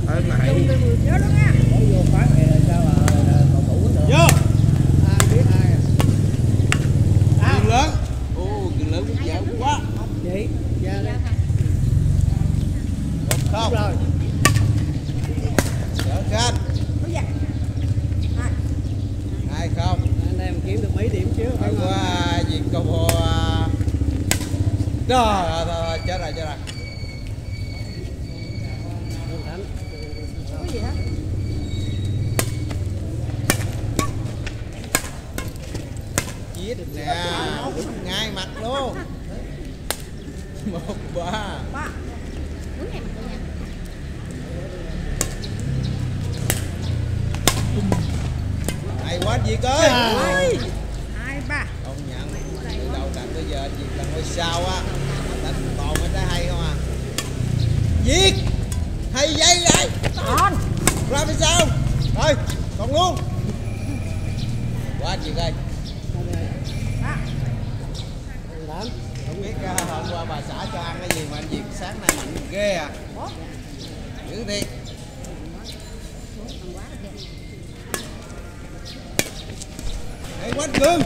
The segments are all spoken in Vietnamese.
Hơn lại. Nhớ đó nha. Có vô phát này là sao là cầu thủ được. Vô. Ai biết ai à. Cường lớn. Ô, cường lớn cũng dễ quá. Chị, ra đây. Không. Đúng rồi. Đỡ kênh. Có dạ. 2-0. Anh em kiếm được mấy điểm chứ. Ở qua Việt Congo. Rồi, chết rồi. Có gì hả? Giết nè, ngay mặt luôn. 1-3. Ba. Đúng nha. Hay quá Việt ơi. 2-3. Công nhận từ đầu trận tới giờ Việt là ngôi sao á, đánh toàn mấy trái hay không à. Việt hay dây lại Còn. ra phía sau rồi còn luôn quá Việt ơi. Ba. Không biết hôm qua bà xã cho ăn cái gì mà anh Việt sáng nay mạnh ghê à. Dữ đi. Hay quá Cương.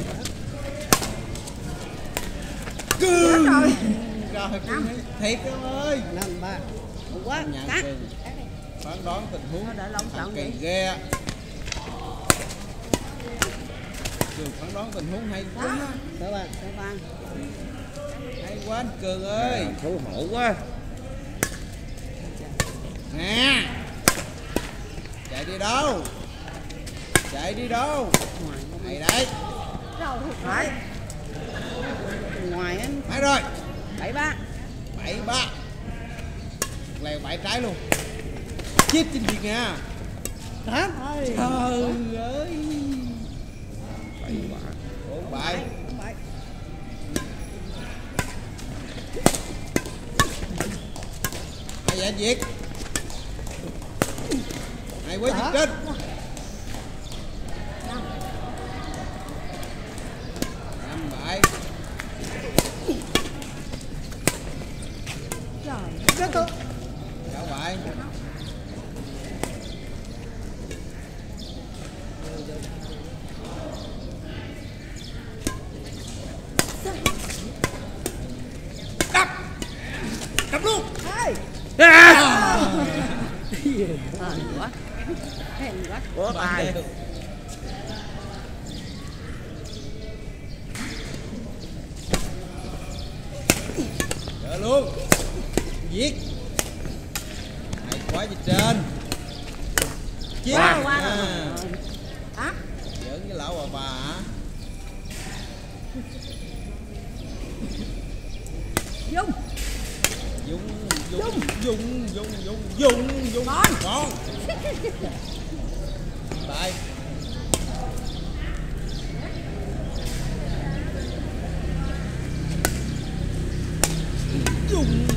Cương rồi Cương thiệt em ơi. 5-3. Quá. Nhận Cắt. Cương phán đoán tình huống Đợi lông thằng chọn kỳ đi. ghê á. Cương phán đoán tình huống hay quá. Sáu ba. Hay quá anh Cường ơi. Xấu hổ quá. Nè. Chạy đi đâu? Này đấy. Rồi, phải. Ngoài anh. Mấy rồi. 7-3. 7-3. Lèo 7 trái luôn. Chết trên Việt nha. Hả? Trời ơi. 4-7. Hay vậy anh Việt. Hay quá Việt Trinh. 5-7. Rất tốt. Sao vậy? Đập luôn. Hên quá. Hên quá. Ủa bài. Đỡ luôn. Giết. Hay quá gì trên. Giết. Quá, quá. À. Hả? Giỡn với lão bà hả? Dung. Dung. Con. Tại. Dung.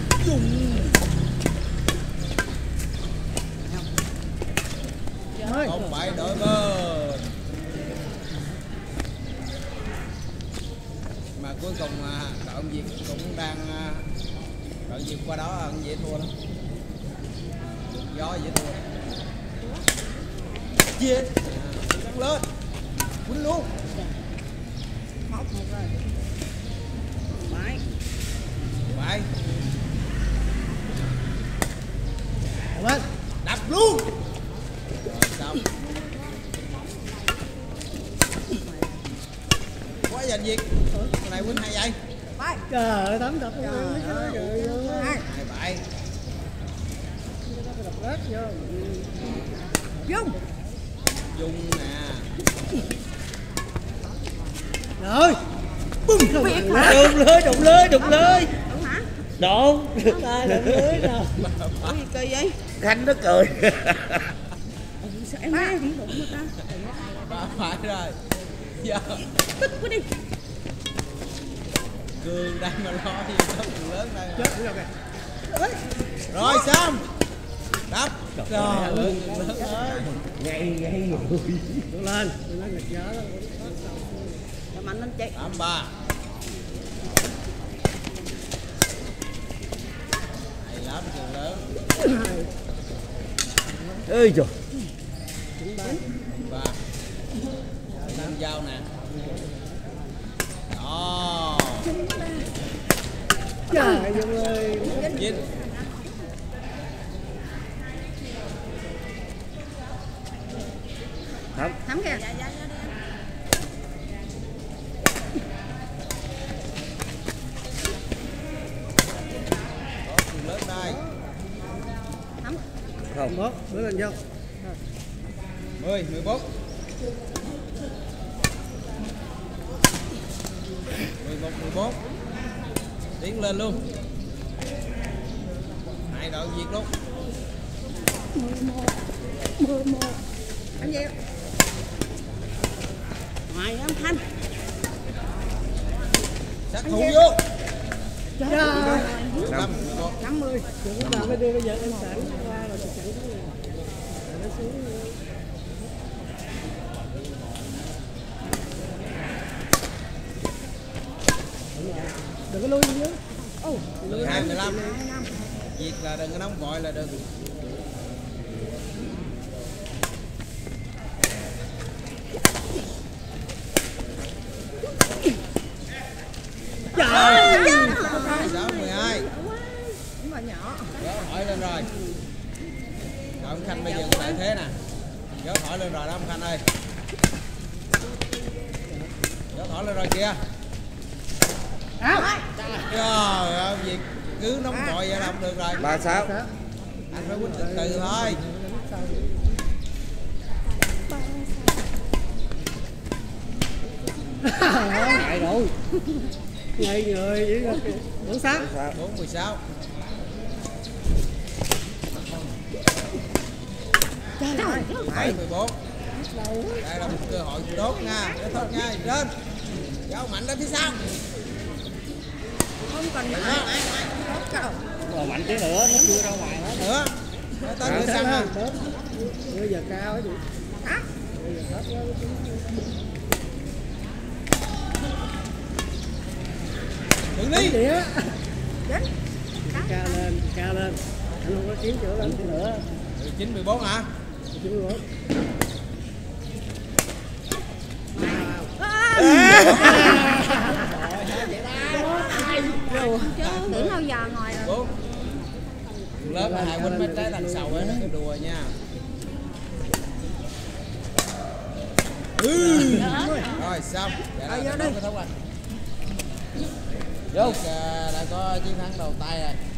Không phải đội bên. Mà cuối cùng đội ông Việt cũng đang đội Việt qua đó ông dễ thua lắm. Được gió dễ thua. Chết. Căng lên. Quýnh luôn. Một rồi. Phải. Vâng. Đập luôn. Rồi xong. Quá giành Việt. Cái này quýnh hay vậy. Phải. Trời ơi, tấm đập Trời ơi. 2-7. Đập rớt vô. Dung. Dung nè. Rồi. Bum. Việt mà. Đụng lưới. Đúng hả? Đụng. Tay đụng lưới nè. Ủa gì kỳ vậy? Khanh nó cười. Sao em nói đi đụng người ta? Phải rồi. Giờ Tức quá đi. Cường đang mà lo gì đó lớn đây. Chết rồi kìa. Rồi xong. Đập. Rồi lớn ơi. Ngay rồi. Đưa lên nghịch gió đó. Cho mạnh lên chị. 8-3. Hay lắm Cường lớn. ơi trời. Và nâng dao nè. Đó. Trời Dung ơi. Chín. Thắm kìa. Có trường lớn đây. Thắm. Không. Bớt bớt lên vô. 10, 14. 11, 14. Tiến lên luôn. Hai đội diệt luôn. 11. Anh Diệu. Ngoài âm thanh. Sát thủ vô. Trời Trời. ơi. 15, 11. 50. Chúng ta mới đưa bây giờ em sẵn qua rồi thì sẵn xuống rồi. Nó xuống. Đừng có lui nữa. 12, 15. Diệt là đừng có nóng vội là được. Trời. 16, 12. Đúng rồi nhỏ. Gỡ hỏi lên rồi. Rồi ông Khanh bây giờ có lợi thế nè. Gỡ hỏi lên rồi đó ông Khanh ơi. Gỡ hỏi lên rồi kìa. Trời ơi, việc cứ nóng vội vậy là không được rồi. 36. Anh phải quýnh từ từ thôi. Ngại rồi. Ngay người vậy. Bốn sát. 4, 16. Trời ơi. 7, 14. Đây là một cơ hội tốt nha. Để tốt nha. Trên. Giao mạnh đến phía sau. Không cần ai. Trời. Rồi mạnh tí nữa nó chưa ra ngoài hết. Nữa. Để tới cửa sân ha. Bây giờ cao á chị. Thắm. Đừng đi. Đĩa. Đến. Cao lên, cao lên. Anh không có kiếm chỗ lên tí nữa. 19, 14 hả? Kiếm nữa. Chứ tưởng đâu giờ ngồi rồi. 4. Lớp là hai huynh mấy trái đằng sau ấy, đừng có đùa nha. Rồi xong. Dạ đó, vô đi. kết thúc rồi. Vô. Đã có chiến thắng đầu tay rồi.